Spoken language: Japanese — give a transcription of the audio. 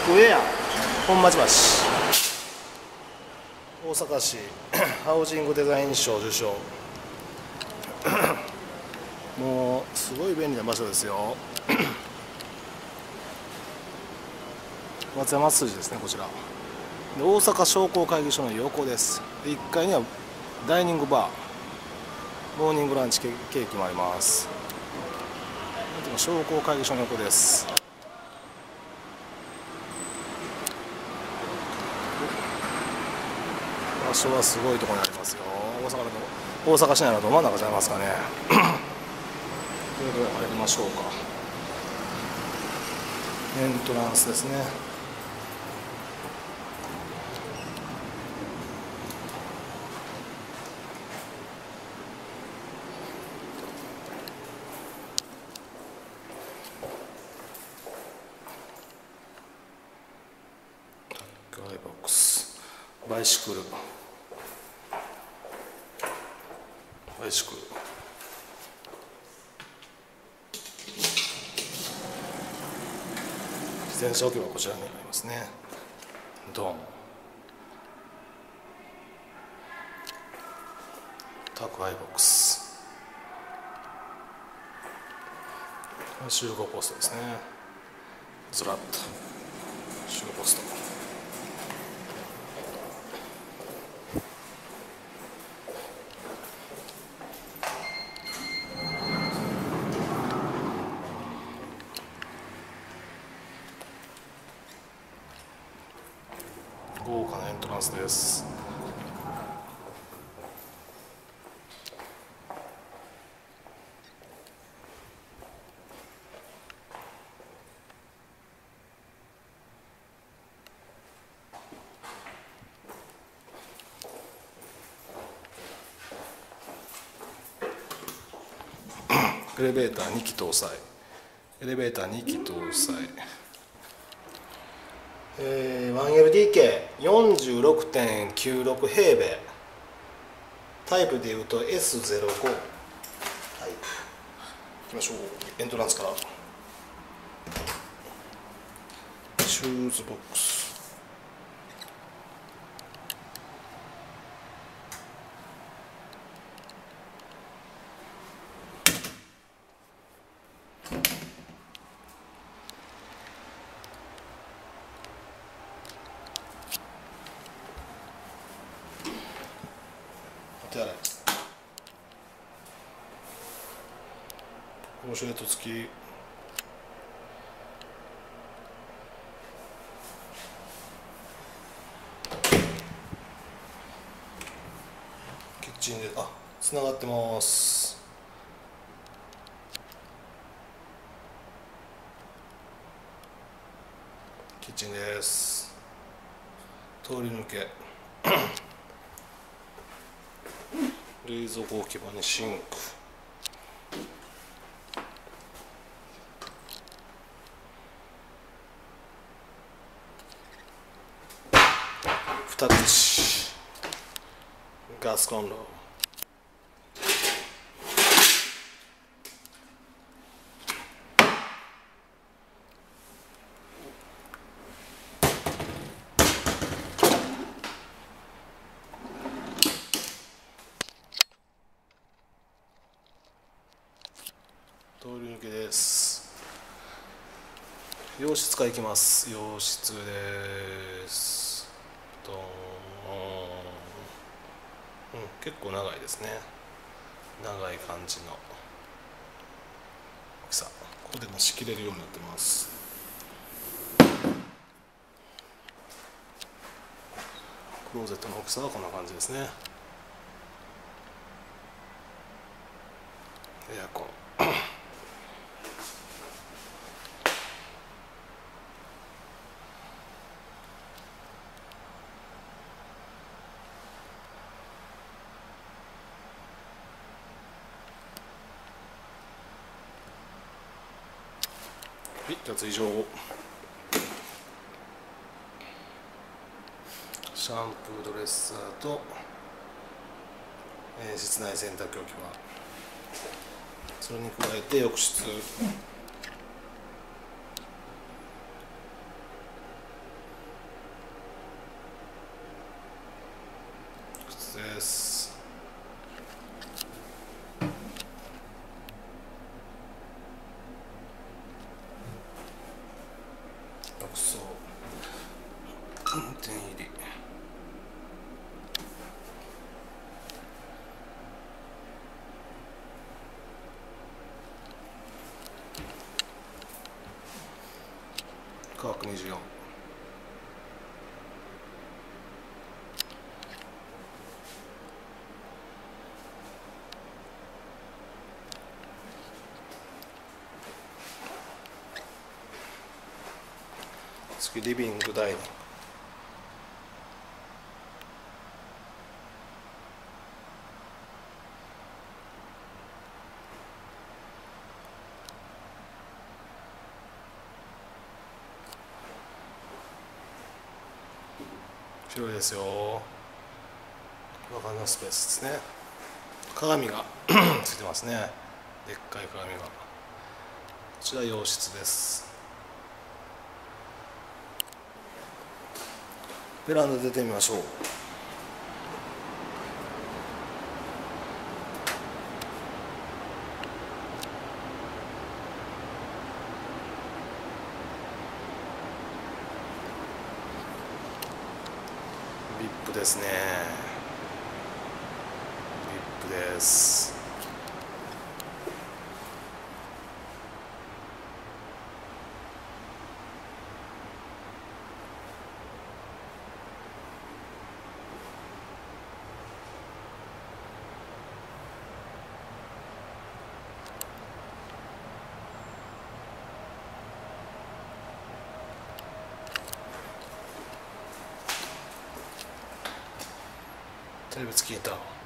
クウェア本町橋、大阪市ハウジングデザイン賞受賞。もうすごい便利な場所ですよ。松山筋ですね、こちらで。大阪商工会議所の横です。で1階にはダイニングバー、モーニングランチケーキもあります。商工会議所の横です。場所はすごいところにありますよ。大阪市内のど真ん中ちゃいますかね。これで入りましょうか。エントランスですね。タッグアイボックス、バイシクル、バイシクル、自転車置き場こちらにありますね。ドン。タッグアイボックス、集合ポストですね。ずらっと集合ポスト。豪華なエントランスです。エレベーター2基搭載。エレベーター2基搭載。1LDK46.96 平米。タイプでいうと S05 タイプ。行きましょう。エントランスから。シューズボックス。手洗い。ウォシュレット付き。キッチンで、つながってます。キッチンです。通り抜け。冷蔵庫置き場にシンク。2口。ガスコンロ。通り抜けです。洋室から行きます。洋室です。結構長いですね。長い感じの大きさ。ここでも仕切れるようになってます。クローゼットの大きさはこんな感じですね。エアコン。脱衣所。シャンプードレッサーと、室内洗濯機置き場。それに加えて浴室。 です。浴槽運転入り、価格24。次リビングダイニング、広いですよ。若干のスペースですね。鏡がついてますね。でっかい鏡が。こちら洋室です。ベランダ出てみましょう。VIP ですね。VIP です。テレビつけた。